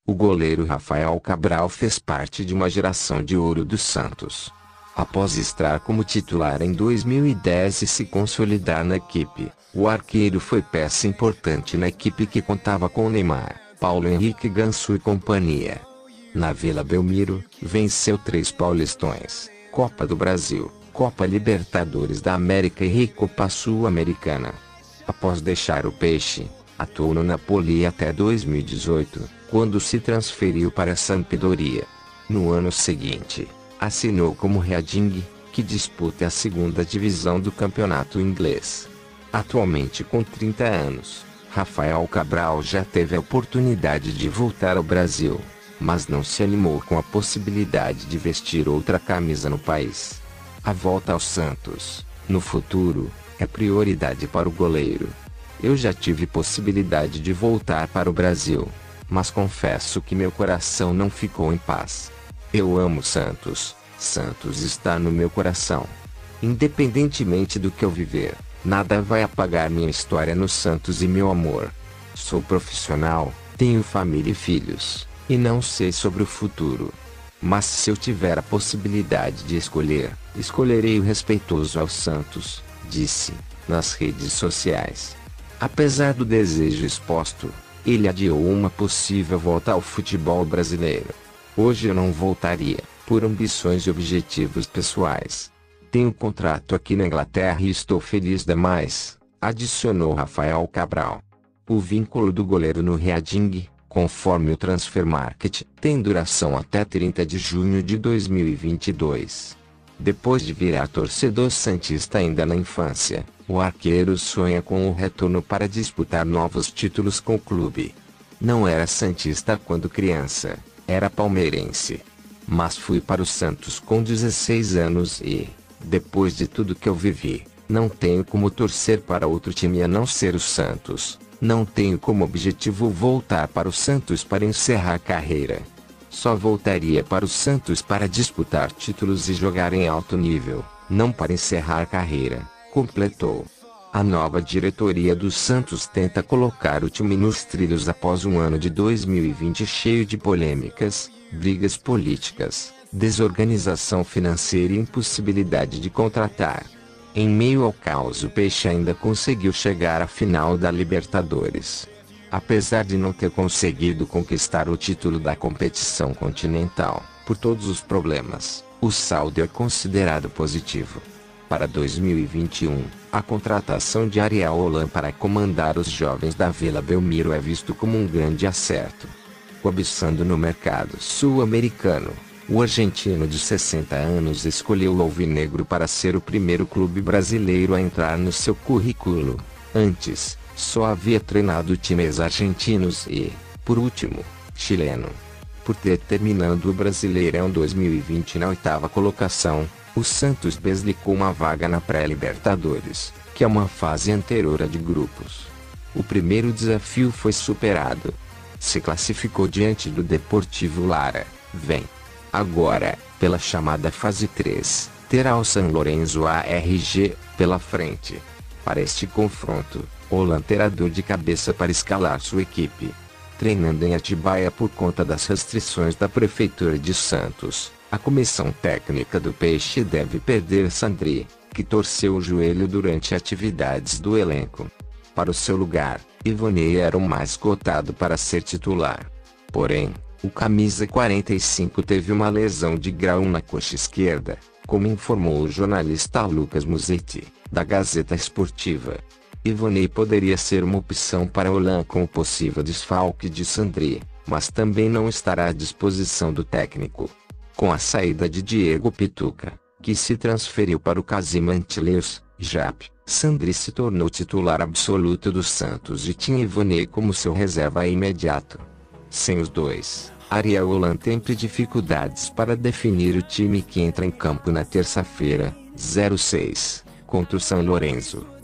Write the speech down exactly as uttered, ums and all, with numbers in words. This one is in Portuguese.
O goleiro Rafael Cabral fez parte de uma geração de ouro do Santos. Após estar como titular em dois mil e dez e se consolidar na equipe, o arqueiro foi peça importante na equipe que contava com Neymar, Paulo Henrique Ganso e companhia. Na Vila Belmiro, venceu três Paulistões, Copa do Brasil, Copa Libertadores da América e Recopa Sul-Americana. Após deixar o Peixe, atuou no Napoli até dois mil e dezoito, quando se transferiu para a Sampdoria. No ano seguinte, assinou como Reading, que disputa a segunda divisão do campeonato inglês. Atualmente com trinta anos, Rafael Cabral já teve a oportunidade de voltar ao Brasil, mas não se animou com a possibilidade de vestir outra camisa no país. A volta ao Santos, no futuro, é prioridade para o goleiro. Eu já tive possibilidade de voltar para o Brasil, mas confesso que meu coração não ficou em paz. Eu amo Santos, Santos está no meu coração. Independentemente do que eu viver, nada vai apagar minha história no Santos e meu amor. Sou profissional, tenho família e filhos, e não sei sobre o futuro. Mas se eu tiver a possibilidade de escolher, escolherei o respeitoso ao Santos, disse, nas redes sociais. Apesar do desejo exposto, ele adiou uma possível volta ao futebol brasileiro. Hoje eu não voltaria, por ambições e objetivos pessoais. Tenho contrato aqui na Inglaterra e estou feliz demais, adicionou Rafael Cabral. O vínculo do goleiro no Reading, conforme o Transfermarkt, tem duração até trinta de junho de dois mil e vinte e dois. Depois de virar torcedor santista ainda na infância, o arqueiro sonha com o retorno para disputar novos títulos com o clube. Não era santista quando criança, era palmeirense. Mas fui para o Santos com dezesseis anos e, depois de tudo que eu vivi, não tenho como torcer para outro time a não ser o Santos. Não tenho como objetivo voltar para o Santos para encerrar a carreira. Só voltaria para o Santos para disputar títulos e jogar em alto nível, não para encerrar a carreira, completou. A nova diretoria do Santos tenta colocar o time nos trilhos após um ano de dois mil e vinte cheio de polêmicas, brigas políticas, desorganização financeira e impossibilidade de contratar. Em meio ao caos, o Peixe ainda conseguiu chegar à final da Libertadores. Apesar de não ter conseguido conquistar o título da competição continental, por todos os problemas, o saldo é considerado positivo. Para dois mil e vinte e um, a contratação de Ariel Holan para comandar os jovens da Vila Belmiro é visto como um grande acerto. Cobiçando no mercado sul-americano, o argentino de sessenta anos escolheu o Alvinegro para ser o primeiro clube brasileiro a entrar no seu currículo. Antes, só havia treinado times argentinos e, por último, chileno. Por ter terminado o Brasileirão dois mil e vinte na oitava colocação, o Santos deslicou uma vaga na pré-Libertadores, que é uma fase anterior à de grupos. O primeiro desafio foi superado. Se classificou diante do Deportivo Lara. Vem. Agora, pela chamada fase três, terá o San Lorenzo A R G pela frente. Para este confronto, Holan terá dor de cabeça para escalar sua equipe. Treinando em Atibaia por conta das restrições da Prefeitura de Santos, a comissão técnica do Peixe deve perder Sandri, que torceu o joelho durante atividades do elenco. Para o seu lugar, Ivonei era o mais cotado para ser titular. Porém, o camisa quarenta e cinco teve uma lesão de grau na coxa esquerda, como informou o jornalista Lucas Musetti, da Gazeta Esportiva. Ivonei poderia ser uma opção para Holan com o possível desfalque de Sandri, mas também não estará à disposição do técnico. Com a saída de Diego Pituca, que se transferiu para o Kazim Antilleus, J A P, Sandri se tornou titular absoluto do Santos e tinha Ivonei como seu reserva imediato. Sem os dois, Ariel Holan teve dificuldades para definir o time que entra em campo na terça-feira, dia seis, contra o São Lourenço.